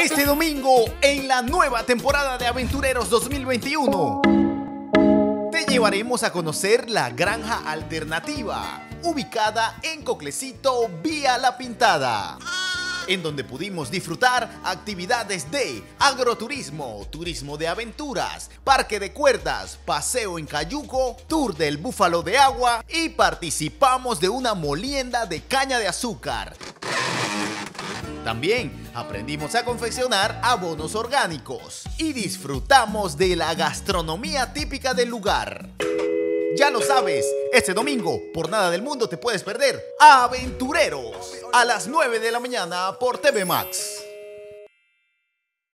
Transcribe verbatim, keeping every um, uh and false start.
Este domingo, en la nueva temporada de Aventureros dos mil veintiuno, te llevaremos a conocer la Granja Alternativa, ubicada en Coclecito, Vía La Pintada, en donde pudimos disfrutar actividades de agroturismo, turismo de aventuras, parque de cuerdas, paseo en cayuco, tour del búfalo de agua y participamos de una molienda de caña de azúcar. También aprendimos a confeccionar abonos orgánicos y disfrutamos de la gastronomía típica del lugar. Ya lo sabes, este domingo, por nada del mundo te puedes perder Aventureros a las nueve de la mañana por T V Max.